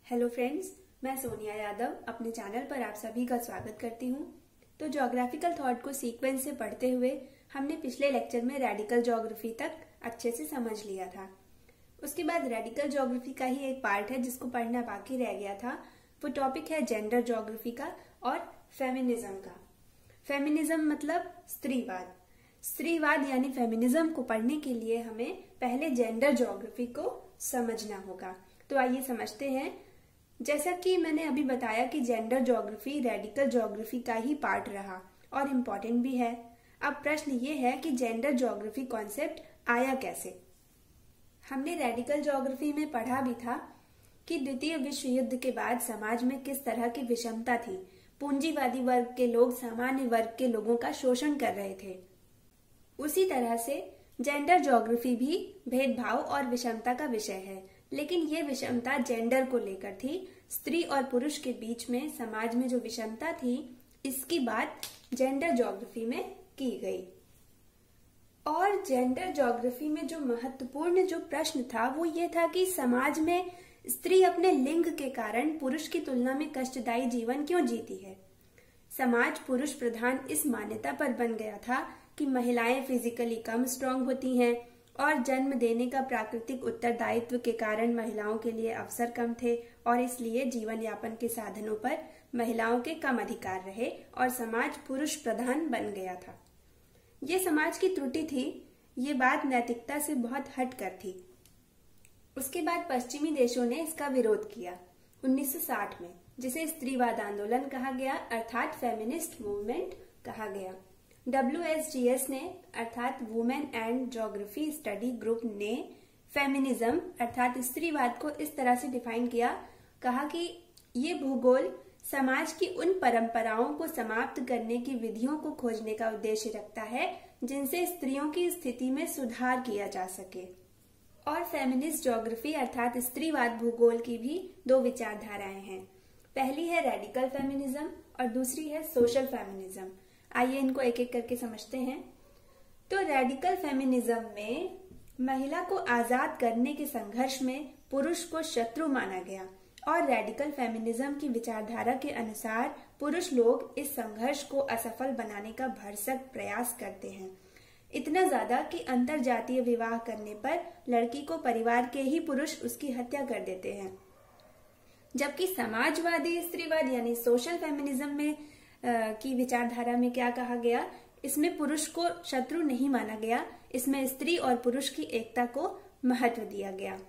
Hello friends, मैं सोनिया यादव अपने channel पर आप सभी का स्वागत करती हूँ। तो ज्योग्राफिकल थॉट को सीक्वेंस से पढ़ते हुए हमने पिछले लेक्चर में रेडिकल ज्योग्राफी तक अच्छे से समझ लिया था। उसके बाद रेडिकल ज्योग्राफी का ही एक पार्ट है जिसको पढ़ना बाकी रह गया था। वो टॉपिक है जेंडर ज्योग्राफी का और फेमिनिज्म का। फेमिनिज्म मतलब स्त्रीवाद। स्त्रीवाद यानी फेमिनिज्म को पढ़ने के लिए हमें पहले जेंडर ज्योग्राफी को समझना होगा। तो आइए समझते हैं। जैसा कि मैंने अभी बताया कि जेंडर ज्योग्राफी रेडिकल ज्योग्राफी का ही पार्ट रहा और इम्पोर्टेंट भी है। अब प्रश्न ये है कि जेंडर ज्योग्राफी कॉन्सेप्ट आया कैसे। हमने रेडिकल ज्योग्राफी में पढ़ा भी था कि द्वितीय विश्व युद्ध के बाद समाज में किस तरह की विषमता थी। पूंजीवादी वर्ग के लोग सामान्य वर्ग के लोगों का शोषण कर रहे थे। उसी तरह से जेंडर ज्योग्राफी भी भेदभाव और विषमता का विषय है, लेकिन ये विषमता जेंडर को लेकर थी। स्त्री और पुरुष के बीच में समाज में जो विषमता थी, इसकी बात जेंडर ज्योग्राफी में की गई। और जेंडर ज्योग्राफी में जो महत्वपूर्ण जो प्रश्न था वो ये था कि समाज में स्त्री अपने लिंग के कारण पुरुष की तुलना में कष्टदायी जीवन क्यों जीती है। समाज पुरुष प्रधान इस मान्यता पर बन गया था कि महिलाएं फिजिकली कम स्ट्रांग होती हैं और जन्म देने का प्राकृतिक उत्तरदायित्व के कारण महिलाओं के लिए अवसर कम थे और इसलिए जीवन यापन के साधनों पर महिलाओं के कम अधिकार रहे और समाज पुरुष प्रधान बन गया था। ये समाज की त्रुटि थी। ये बात नैतिकता से बहुत हटकर थी। उसके बाद पश्चिमी देशों ने इसका विरोध किया 1960 में, जिसे स्त्रीवाद आंदोलन कहा गया, अर्थात फेमिनिस्ट मूवमेंट कहा गया। WSGS ने अर्थात women and geography study group ने फेमिनिज्म अर्थात स्त्रीवाद को इस तरह से डिफाइन किया। कहा कि ये भूगोल समाज की उन परंपराओं को समाप्त करने की विधियों को खोजने का उद्देश्य रखता है जिनसे स्त्रियों की स्थिति में सुधार किया जा सके। और फेमिनिस्ट ज्योग्राफी अर्थात स्त्रीवाद भूगोल की भी दो विचारधाराएं हैं। पहली है रेडिकल फेमिनिज्म और दूसरी है सोशल फेमिनिज्म। आइए इनको एक एक करके समझते हैं। तो रेडिकल फेमिनिज्म में महिला को आजाद करने के संघर्ष में पुरुष को शत्रु माना गया और रेडिकल फेमिनिज्म की विचारधारा के अनुसार पुरुष लोग इस संघर्ष को असफल बनाने का भरसक प्रयास करते हैं। इतना ज्यादा कि अंतर जातीय विवाह करने पर लड़की को परिवार के ही पुरुष उसकी हत्या कर देते हैं। जबकि समाजवादी स्त्रीवाद यानी सोशल फेमिनिज्म में की विचारधारा में क्या कहा गया, इसमें पुरुष को शत्रु नहीं माना गया, इसमें स्त्री और पुरुष की एकता को महत्व दिया गया।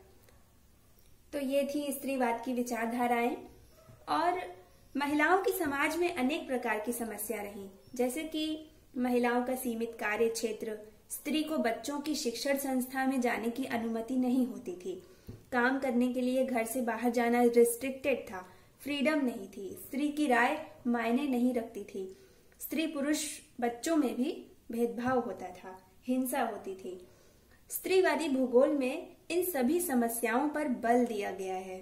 तो ये थी स्त्रीवाद की विचारधाराएं। और महिलाओं की समाज में अनेक प्रकार की समस्या रही, जैसे कि महिलाओं का सीमित कार्य क्षेत्र, स्त्री को बच्चों की शिक्षण संस्था में जाने की अनुमति नहीं होती थी, काम करने के लिए घर से बाहर जाना रिस्ट्रिक्टेड था, फ्रीडम नहीं थी, स्त्री की राय मायने नहीं रखती थी, स्त्री पुरुष बच्चों में भी भेदभाव होता था, हिंसा होती थी। स्त्रीवादी भूगोल में इन सभी समस्याओं पर बल दिया गया है।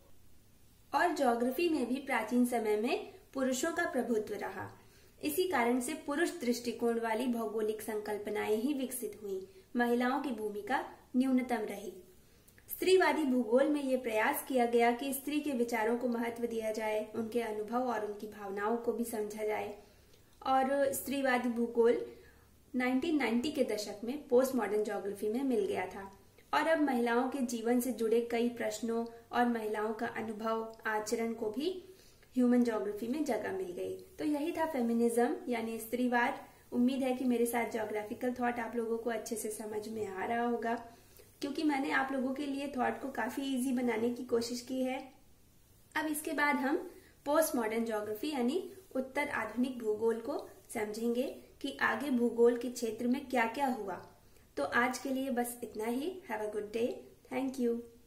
और ज्योग्राफी में भी प्राचीन समय में पुरुषों का प्रभुत्व रहा। इसी कारण से पुरुष दृष्टिकोण वाली भौगोलिक संकल्पनाएं ही विकसित हुई। महिलाओं की भूमिका न्यूनतम रही। स्त्रीवादी भूगोल में ये प्रयास किया गया कि स्त्री के विचारों को महत्व दिया जाए, उनके अनुभव और उनकी भावनाओं को भी समझा जाए। और स्त्रीवादी भूगोल 1990 के दशक में पोस्ट मॉडर्न ज्योग्राफी में मिल गया था और अब महिलाओं के जीवन से जुड़े कई प्रश्नों और महिलाओं का अनुभव आचरण को भी ह्यूमन ज्योग्राफी में जगह मिल गई। तो यही था फेमिनिज्म यानी स्त्रीवाद। उम्मीद है कि मेरे साथ ज्योग्राफिकल थॉट आप लोगों को अच्छे से समझ में आ रहा होगा, क्योंकि मैंने आप लोगों के लिए थॉट को काफी इजी बनाने की कोशिश की है। अब इसके बाद हम पोस्ट मॉडर्न ज्योग्राफी यानी उत्तर आधुनिक भूगोल को समझेंगे कि आगे भूगोल के क्षेत्र में क्या क्या हुआ। तो आज के लिए बस इतना ही। Have a good day. Thank you.